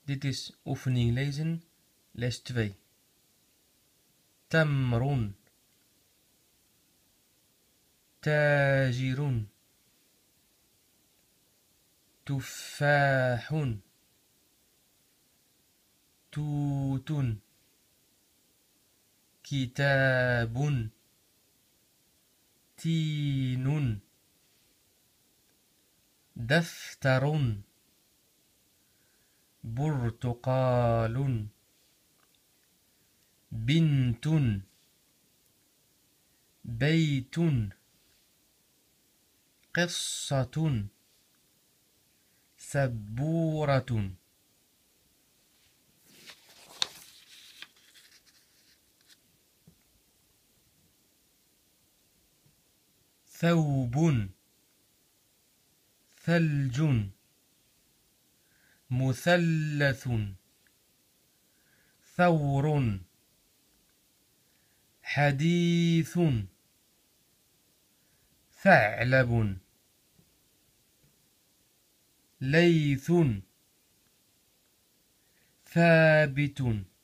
Dit is oefening lezen, les 2. تمر تاجر تفاح توت كتاب تين دفتر برتقال بنت بيت قصة سبورة ثوب ثلج مثلث ثور حديث ثعلب ليث ثابت